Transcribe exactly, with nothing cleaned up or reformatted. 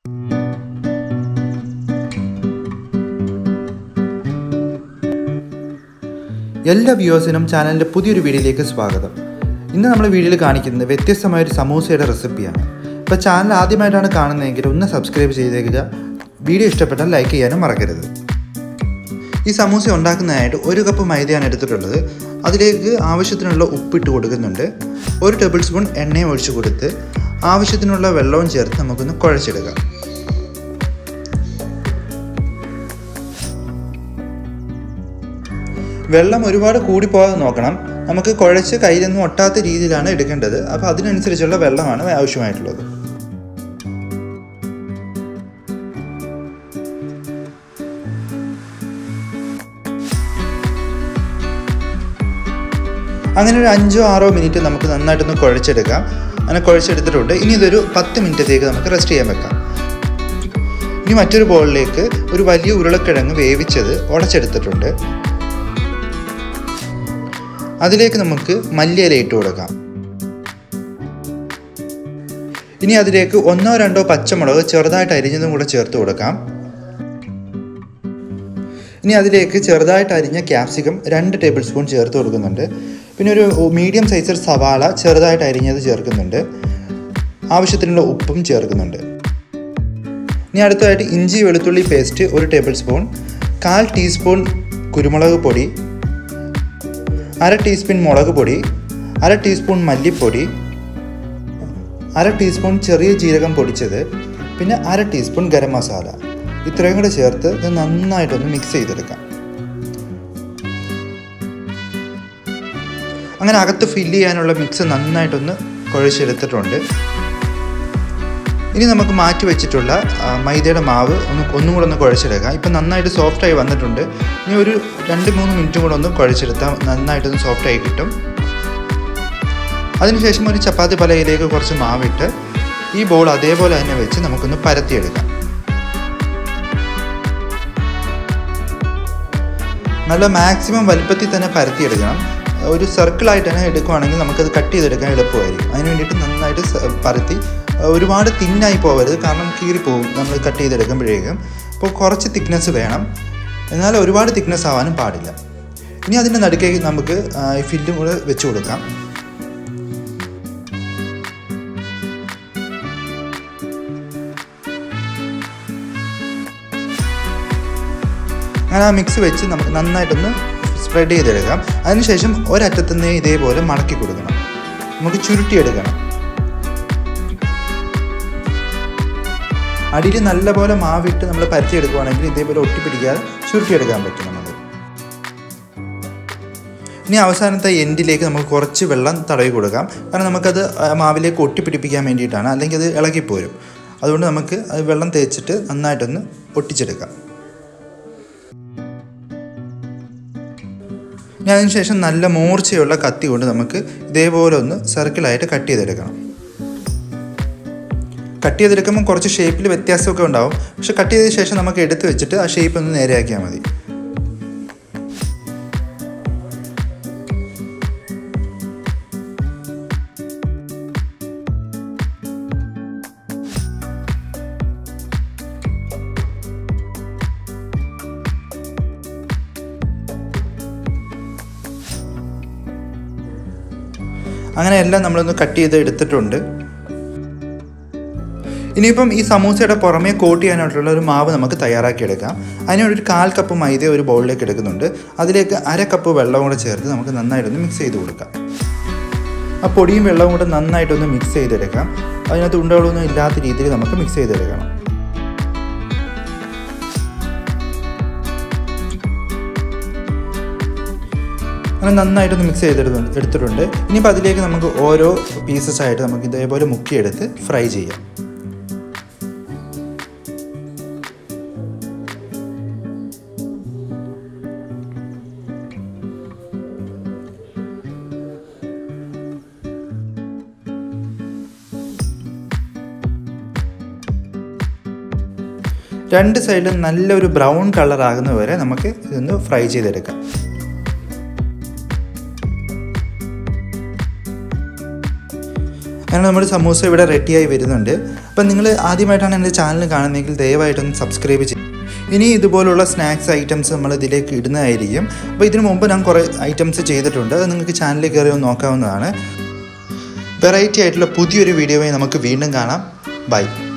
എല്ലാ വ്യൂവേഴ്സിനും ചാനലിൻ്റെ പുതിയൊരു വീഡിയോയിലേക്ക് സ്വാഗതം. ഇന്ന് നമ്മൾ വീഡിയോയിൽ കാണിക്കുന്നത് വ്യത്യസ്തമായൊരു സമൂസയുടെ റെസിപ്പിയാണ്. ഇപ്പോൾ ചാനൽ ആദ്യമായിട്ടാണ് കാണുന്നതെങ്കിൽ ഒന്ന് സബ്സ്ക്രൈബ് ചെയ്തേക്കുക. വീഡിയോ ഇഷ്ടപ്പെട്ടാൽ ലൈക്ക് ചെയ്യാനും മറക്കരുത്. ഈ സമൂസ ഉണ്ടാക്കുന്നതിനായിട്ട് ഒരു കപ്പ് മൈദയാണ് എടുത്തിട്ടുള്ളത്. അതിലേക്ക് ആവശ്യത്തിനുള്ള ഉപ്പിട്ട് കൊടുക്കുന്നുണ്ട്. ഒരു ടേബിൾ സ്പൂൺ എണ്ണയും ഒഴിച്ച് കൊടുത്ത് ആവശ്യത്തിനുള്ള വെള്ളവും ചേർത്ത് നമുക്കൊന്ന് കുഴച്ചെടുക്കാം. വെള്ളം ഒരുപാട് കൂടിപ്പോകാതെ നോക്കണം. നമുക്ക് കുഴച്ച് കയ്യിലൊന്നും ഒട്ടാത്ത രീതിയിലാണ് എടുക്കേണ്ടത്. അപ്പോൾ അതിനനുസരിച്ചുള്ള വെള്ളമാണ് ആവശ്യമായിട്ടുള്ളത്. അങ്ങനെ ഒരു അഞ്ചോ ആറോ മിനിറ്റ് നമുക്ക് നന്നായിട്ടൊന്ന് കുഴച്ചെടുക്കാം. അങ്ങനെ കുഴച്ചെടുത്തിട്ടുണ്ട്. ഇനി ഇതൊരു പത്ത് മിനിറ്റത്തേക്ക് നമുക്ക് റെസ്റ്റ് ചെയ്യാൻ വെക്കാം. ഇനി മറ്റൊരു ബൗളിലേക്ക് ഒരു വലിയ ഉരുളക്കിഴങ്ങ് വേവിച്ചത് ഉടച്ചെടുത്തിട്ടുണ്ട്. അതിലേക്ക് നമുക്ക് മല്ലിയില ഇട്ട് കൊടുക്കാം. ഇനി അതിലേക്ക് ഒന്നോ രണ്ടോ പച്ചമുളക് ചെറുതായിട്ട് അരിഞ്ഞതും കൂടെ ചേർത്ത് കൊടുക്കാം. ഇനി അതിലേക്ക് ചെറുതായിട്ട് അരിഞ്ഞ ക്യാപ്സിക്കം രണ്ട് ടേബിൾ സ്പൂൺ ചേർത്ത് കൊടുക്കുന്നുണ്ട്. പിന്നെ ഒരു മീഡിയം സൈസിൽ സവാള ചെറുതായിട്ട് അരിഞ്ഞത് ചേർക്കുന്നുണ്ട്. ആവശ്യത്തിനുള്ള ഉപ്പും ചേർക്കുന്നുണ്ട്. ഇനി അടുത്തതായിട്ട് ഇഞ്ചി വെളുത്തുള്ളി പേസ്റ്റ് ഒരു ടേബിൾ സ്പൂൺ, കാൽ ടീസ്പൂൺ കുരുമുളക് പൊടി, അര ടീസ്പൂൺ മുളക് പൊടി, അര ടീസ്പൂൺ മല്ലിപ്പൊടി, അര ടീസ്പൂൺ ചെറിയ ജീരകം പൊടിച്ചത്, പിന്നെ അര ടീസ്പൂൺ ഗരം മസാല. ഇത്രയും കൂടെ ചേർത്ത് ഇത് നന്നായിട്ടൊന്ന് മിക്സ് ചെയ്തെടുക്കാം. അങ്ങനെ അകത്ത് ഫില്ല് ചെയ്യാനുള്ള മിക്സ് നന്നായിട്ടൊന്ന് കുഴച്ചെടുത്തിട്ടുണ്ട്. ഇനി നമുക്ക് മാറ്റി വെച്ചിട്ടുള്ള മൈദയുടെ മാവ് ഒന്ന് ഒന്നും കൂടെ ഒന്ന് കുഴച്ചെടുക്കാം. ഇപ്പം നന്നായിട്ട് സോഫ്റ്റായി വന്നിട്ടുണ്ട്. ഇനി ഒരു രണ്ട് മൂന്ന് മിനിറ്റും കൂടെ ഒന്ന് കുഴച്ചെടുത്താൽ നന്നായിട്ടൊന്ന് സോഫ്റ്റായി കിട്ടും. അതിനുശേഷം ഒരു ചപ്പാത്തി പലകയിലേക്ക് കുറച്ച് മാവിട്ട് ഈ ബോൾ അതേപോലെ തന്നെ വെച്ച് നമുക്കൊന്ന് പരത്തിയെടുക്കാം. നല്ല മാക്സിമം വലുപ്പത്തിൽ തന്നെ പരത്തിയെടുക്കണം. ഒരു സർക്കിളായിട്ട് തന്നെ എടുക്കുകയാണെങ്കിൽ നമുക്കത് കട്ട് ചെയ്തെടുക്കാൻ എളുപ്പമായിരിക്കും. അതിന് വേണ്ടിയിട്ട് നന്നായിട്ട് പരത്തി, ഒരുപാട് തിന്നായി പോകരുത്, കാരണം കീറിപ്പോവും നമ്മൾ കട്ട് ചെയ്തെടുക്കുമ്പോഴേക്കും. അപ്പോൾ കുറച്ച് തിക്നെസ് വേണം, എന്നാൽ ഒരുപാട് തിക്നെസ് ആവാനും പാടില്ല. ഇനി അതിൻ്റെ നടുക്കേക്ക് നമുക്ക് ഈ ഫില്ലും കൂടെ വെച്ച് കൊടുക്കാം. അങ്ങനെ ആ മിക്സ് വെച്ച് നമുക്ക് നന്നായിട്ടൊന്ന് സ്പ്രെഡ് ചെയ്തെടുക്കാം. അതിനുശേഷം ഒരറ്റത്തുനിന്ന് ഇതേപോലെ മടക്കി കൊടുക്കണം. നമുക്ക് ചുരുട്ടിയെടുക്കണം. അടിയിൽ നല്ലപോലെ മാവിട്ട് നമ്മൾ പരത്തിയെടുക്കുകയാണെങ്കിൽ ഇതേപോലെ ഒട്ടിപ്പിടിക്കാതെ ചുരുട്ടിയെടുക്കാൻ പറ്റും നമുക്ക്. ഇനി അവസാനത്തെ എൻഡിലേക്ക് നമുക്ക് കുറച്ച് വെള്ളം തടവി കൊടുക്കാം. കാരണം നമുക്കത് മാവിലേക്ക് ഒട്ടിപ്പിടിപ്പിക്കാൻ വേണ്ടിയിട്ടാണ്, അല്ലെങ്കിൽ അത് ഇളകിപ്പോരും. അതുകൊണ്ട് നമുക്ക് അത് വെള്ളം തേച്ചിട്ട് നന്നായിട്ടൊന്ന് ഒട്ടിച്ചെടുക്കാം. ഇനി അതിനുശേഷം നല്ല മൂർച്ചയുള്ള കത്തി കൊണ്ട് നമുക്ക് ഇതേപോലെ ഒന്ന് സർക്കിളായിട്ട് കട്ട് ചെയ്തെടുക്കണം. കട്ട് ചെയ്തെടുക്കുമ്പോൾ കുറച്ച് ഷേപ്പിൽ വ്യത്യാസമൊക്കെ ഉണ്ടാവും. പക്ഷെ കട്ട് ചെയ്ത ശേഷം നമുക്ക് എടുത്ത് വെച്ചിട്ട് ആ ഷേപ്പ് ഒന്ന് നേരെയാക്കിയാൽ മതി. അങ്ങനെ എല്ലാം നമ്മളൊന്ന് കട്ട് ചെയ്ത് എടുത്തിട്ടുണ്ട്. ഇനിയിപ്പം ഈ സമൂസയുടെ പുറമേ കോട്ട് ചെയ്യാനായിട്ടുള്ള ഒരു മാവ് നമുക്ക് തയ്യാറാക്കിയെടുക്കാം. അതിനൊരു കാൽ കപ്പ് മൈദ ഒരു ബൗളിലേക്ക് എടുക്കുന്നുണ്ട്. അതിലേക്ക് അര കപ്പ് വെള്ളം കൂടെ ചേർത്ത് നമുക്ക് നന്നായിട്ടൊന്ന് മിക്സ് ചെയ്ത് കൊടുക്കാം. ആ പൊടിയും വെള്ളവും കൂടെ നന്നായിട്ടൊന്ന് മിക്സ് ചെയ്തെടുക്കാം. അതിനകത്ത് ഉണ്ടകളൊന്നും ഇല്ലാത്ത രീതിയിൽ നമുക്ക് മിക്സ് ചെയ്തെടുക്കണം. അങ്ങനെ നന്നായിട്ടൊന്ന് മിക്സ് ചെയ്തെടുത്ത് എടുത്തിട്ടുണ്ട്. ഇനിയിപ്പോൾ അതിലേക്ക് നമുക്ക് ഓരോ പീസസ് ആയിട്ട് നമുക്ക് ഇതേപോലെ മുക്കിയെടുത്ത് ഫ്രൈ ചെയ്യാം. രണ്ട് സൈഡിലും നല്ലൊരു ബ്രൗൺ കളർ ആകുന്ന വരെ നമുക്ക് ഇതൊന്ന് ഫ്രൈ ചെയ്തെടുക്കാം. അങ്ങനെ നമ്മുടെ സമൂസ ഇവിടെ റെഡിയായി വരുന്നുണ്ട്. അപ്പം നിങ്ങൾ ആദ്യമായിട്ടാണ് എൻ്റെ ചാനൽ കാണുന്നതെങ്കിൽ ദയവായിട്ടൊന്ന് സബ്സ്ക്രൈബ് ചെയ്യും. ഇനി ഇതുപോലുള്ള സ്നാക്സ് ഐറ്റംസ് നമ്മൾ ഇതിലേക്ക് ഇടുന്നതായിരിക്കും. അപ്പോൾ ഇതിനു മുമ്പ് ഞാൻ കുറേ ഐറ്റംസ് ചെയ്തിട്ടുണ്ട്. അത് നിങ്ങൾക്ക് ചാനലിൽ കയറി ഒന്ന് നോക്കാവുന്നതാണ്. വെറൈറ്റി ആയിട്ടുള്ള പുതിയൊരു വീഡിയോയിൽ നമുക്ക് വീണ്ടും കാണാം. ബൈ.